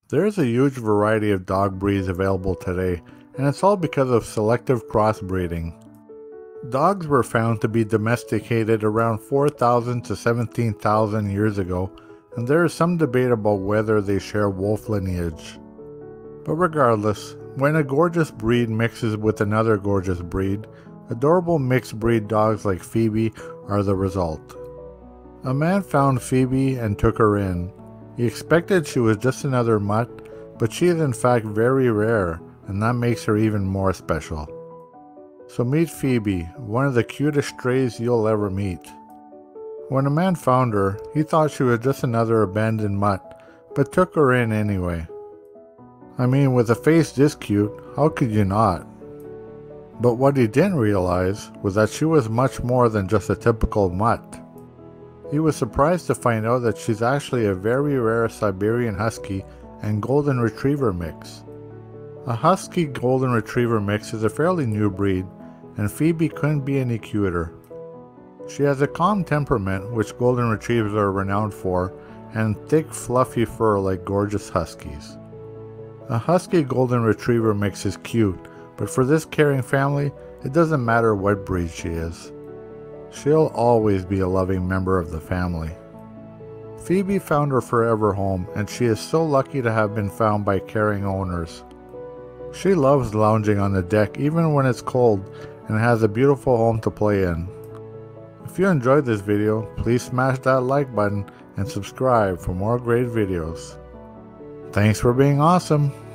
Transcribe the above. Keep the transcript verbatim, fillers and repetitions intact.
There is a huge variety of dog breeds available today, and it's all because of selective crossbreeding. Dogs were found to be domesticated around four thousand to seventeen thousand years ago, and there is some debate about whether they share wolf lineage. But regardless, when a gorgeous breed mixes with another gorgeous breed, adorable mixed breed dogs like Phoebe are the result. A man found Phoebe and took her in. He expected she was just another mutt, but she is in fact very rare, and that makes her even more special. So meet Phoebe, one of the cutest strays you'll ever meet. When a man found her, he thought she was just another abandoned mutt, but took her in anyway. I mean, with a face this cute, how could you not? But what he didn't realize was that she was much more than just a typical mutt. He was surprised to find out that she's actually a very rare Siberian Husky and Golden Retriever mix. A Husky Golden Retriever mix is a fairly new breed, and Phoebe couldn't be any cuter. She has a calm temperament, which Golden Retrievers are renowned for, and thick fluffy fur like gorgeous Huskies. A Husky Golden Retriever mix is cute, but for this caring family, it doesn't matter what breed she is. She'll always be a loving member of the family. Phoebe found her forever home, and she is so lucky to have been found by caring owners. She loves lounging on the deck even when it's cold, and has a beautiful home to play in. If you enjoyed this video, please smash that like button and subscribe for more great videos. Thanks for being awesome!